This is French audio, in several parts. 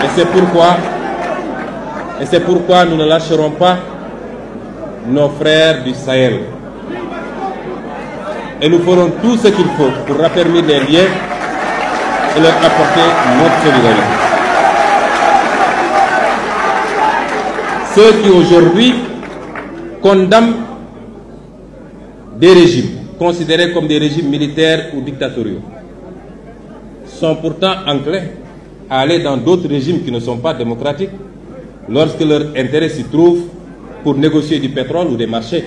Et c'est pourquoi nous ne lâcherons pas nos frères du Sahel. Et nous ferons tout ce qu'il faut pour raffermir les liens et leur apporter notre solidarité. Ceux qui aujourd'hui condamnent des régimes considérés comme des régimes militaires ou dictatoriaux sont pourtant enclins à aller dans d'autres régimes qui ne sont pas démocratiques lorsque leur intérêt s'y trouve pour négocier du pétrole ou des marchés.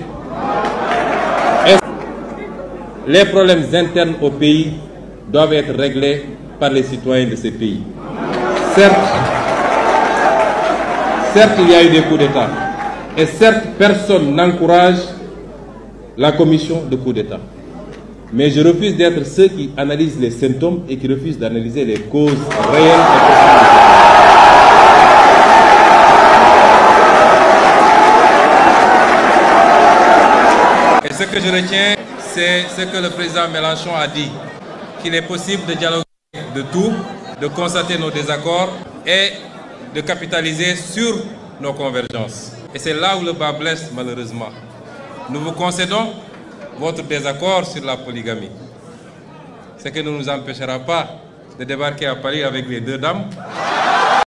Les problèmes internes au pays doivent être réglés par les citoyens de ces pays. Certes, il y a eu des coups d'État. Et certes, personne n'encourage la commission de coups d'État. Mais je refuse d'être ceux qui analysent les symptômes et qui refusent d'analyser les causes réelles et profondes. Et ce que je retiens, c'est ce que le président Mélenchon a dit, qu'il est possible de dialoguer de tout, de constater nos désaccords et de capitaliser sur nos convergences. Et c'est là où le bas blesse malheureusement. Nous vous concédons votre désaccord sur la polygamie. Ce qui ne nous empêchera pas de débarquer à Paris avec les deux dames.